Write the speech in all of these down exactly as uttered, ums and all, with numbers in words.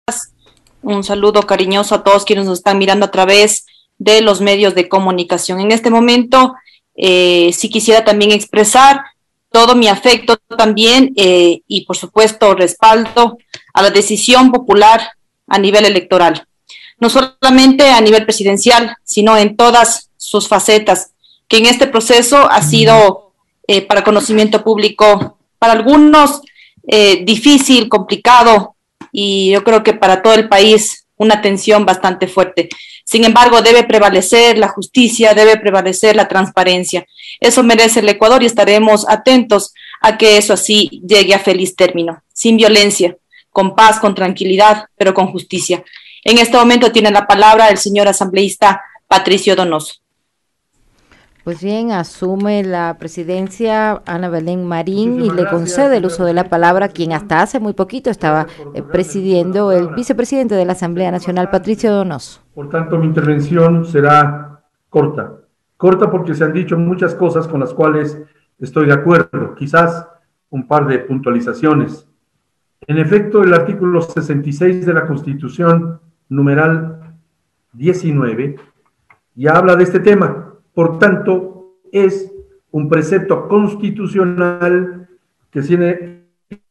Un saludo cariñoso a todos quienes nos están mirando a través de los medios de comunicación. En este momento, eh, sí quisiera también expresar todo mi afecto también eh, y, por supuesto, respaldo a la decisión popular a nivel electoral. No solamente a nivel presidencial, sino en todas sus facetas, que en este proceso ha sido eh, para conocimiento público, para algunos eh, difícil, complicado, y yo creo que para todo el país una tensión bastante fuerte. Sin embargo, debe prevalecer la justicia, debe prevalecer la transparencia. Eso merece el Ecuador y estaremos atentos a que eso así llegue a feliz término, sin violencia, con paz, con tranquilidad, pero con justicia. En este momento tiene la palabra el señor asambleísta Patricio Donoso. Pues bien, asume la presidencia Ana Belén Marín y Muchísimas le gracias, concede el señora uso de la presidenta de la palabra a quien sesión. hasta hace muy poquito estaba Gracias por eh, otorgarme el uso de la presidiendo el palabra. vicepresidente de la Asamblea Tengo Nacional, bastante. Patricio Donoso. Por tanto, mi intervención será corta. Corta porque se han dicho muchas cosas con las cuales estoy de acuerdo. Quizás un par de puntualizaciones. En efecto, el artículo sesenta y seis de la Constitución, numeral diecinueve, ya habla de este tema. Por tanto, es un precepto constitucional que tiene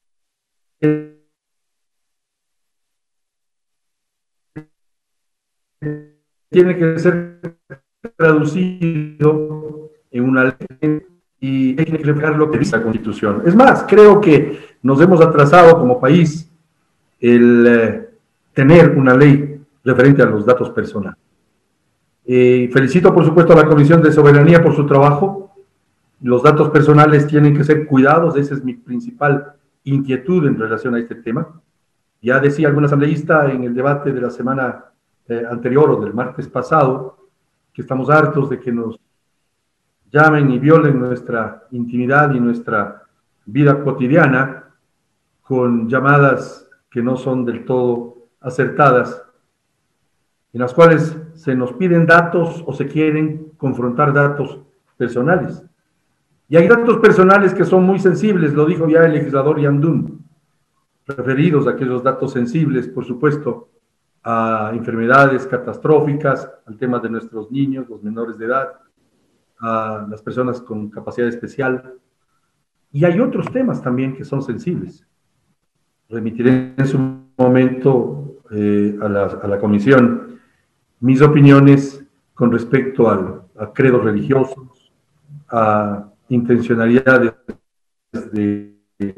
tiene que ser traducido en una ley y hay que reflejar lo que dice la Constitución. Es más, creo que nos hemos atrasado como país el eh, tener una ley referente a los datos personales. Eh, felicito, por supuesto, a la Comisión de Soberanía por su trabajo. Los datos personales tienen que ser cuidados, esa es mi principal inquietud en relación a este tema. Ya decía algún asambleísta en el debate de la semana eh, anterior o del martes pasado que estamos hartos de que nos llamen y violen nuestra intimidad y nuestra vida cotidiana con llamadas que no son del todo acertadas, en las cuales se nos piden datos o se quieren confrontar datos personales. Y hay datos personales que son muy sensibles, lo dijo ya el legislador Yandún, referidos a aquellos datos sensibles, por supuesto, a enfermedades catastróficas, al tema de nuestros niños, los menores de edad, a las personas con capacidad especial. Y hay otros temas también que son sensibles. Remitiré en su momento eh, a, la, a la comisión mis opiniones con respecto al, a credos religiosos, a intencionalidades de,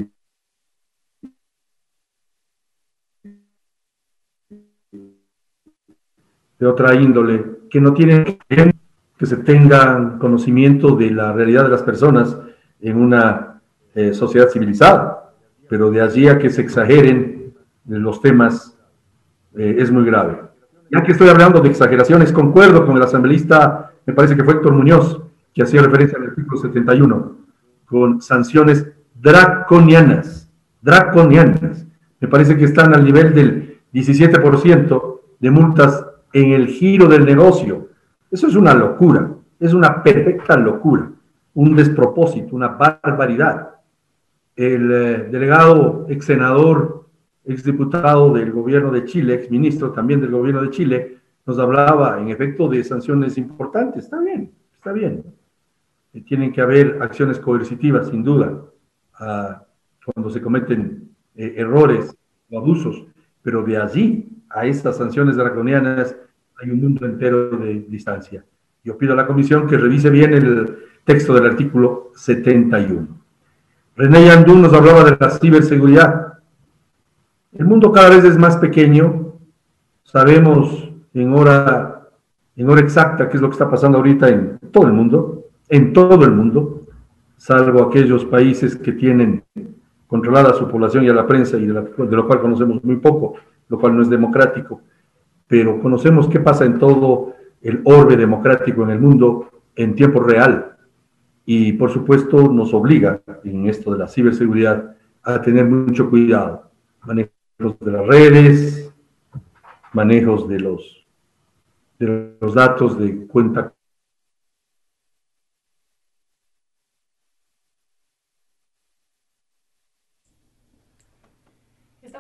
de otra índole, que no tienen que se tengan conocimiento de la realidad de las personas en una eh, sociedad civilizada, pero de allí a que se exageren los temas eh, es muy grave. Ya que estoy hablando de exageraciones, concuerdo con el asambleísta, me parece que fue Héctor Muñoz, que hacía referencia al artículo setenta y uno, con sanciones draconianas, draconianas. Me parece que están al nivel del diecisiete por ciento de multas en el giro del negocio. Eso es una locura, es una perfecta locura, un despropósito, una barbaridad. El eh, delegado, ex senador, ex diputado del gobierno de Chile, ex ministro también del gobierno de Chile, nos hablaba en efecto de sanciones importantes. Está bien, está bien. Eh, tienen que haber acciones coercitivas, sin duda, uh, cuando se cometen eh, errores o abusos, pero de allí a estas sanciones draconianas hay un mundo entero de distancia. Yo pido a la comisión que revise bien el texto del artículo setenta y uno. René Yandún nos hablaba de la ciberseguridad. El mundo cada vez es más pequeño. Sabemos en hora, en hora exacta qué es lo que está pasando ahorita en todo el mundo, en todo el mundo, salvo aquellos países que tienen controlada a su población y a la prensa y de, la, de lo cual conocemos muy poco, lo cual no es democrático, pero conocemos qué pasa en todo el orbe democrático en el mundo en tiempo real. Y por supuesto nos obliga en esto de la ciberseguridad a tener mucho cuidado. Manejos de las redes, manejos de los, de los datos de cuenta.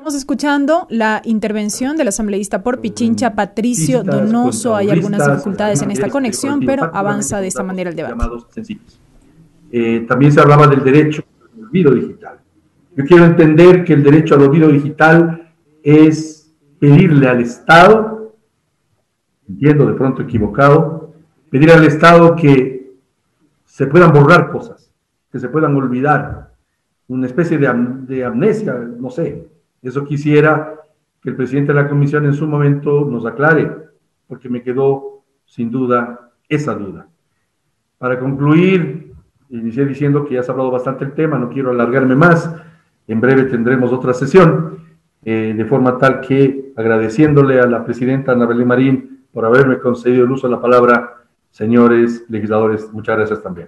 Estamos escuchando la intervención del asambleísta por Pichincha, Patricio Donoso. Hay algunas dificultades en esta conexión, pero avanza de esta manera el debate. Eh, también se hablaba del derecho al olvido digital. Yo quiero entender que el derecho al olvido digital es pedirle al Estado, entiendo de pronto equivocado, pedir al Estado que se puedan borrar cosas, que se puedan olvidar, una especie de, am de amnesia, no sé. Eso quisiera que el presidente de la comisión en su momento nos aclare, porque me quedó sin duda esa duda. Para concluir, inicié diciendo que ya se ha hablado bastante el tema, no quiero alargarme más, en breve tendremos otra sesión, eh, de forma tal que agradeciéndole a la presidenta Ana Belén Marín por haberme concedido el uso de la palabra, señores legisladores, muchas gracias también.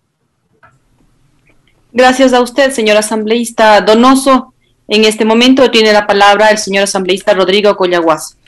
Gracias a usted, señor asambleísta Donoso. En este momento tiene la palabra el señor asambleísta Rodrigo Collaguas.